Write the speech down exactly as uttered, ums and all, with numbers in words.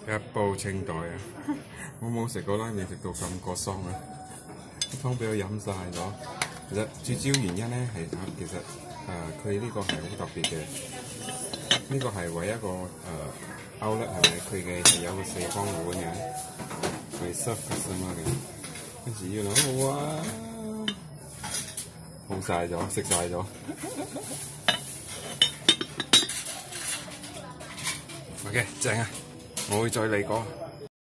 一煲清袋啊！我冇食過拉麵食到咁過桑啊！啲湯俾我飲晒咗。其實最主要原因咧係其實誒佢呢個係好特別嘅。呢、這個係唯一一個誒 outlet 係咪？佢嘅係有個四方碗嘅，佢 serve customer 嘅。跟住要諗哇，好晒咗，食晒咗。OK， 正啊！我會再嚟過。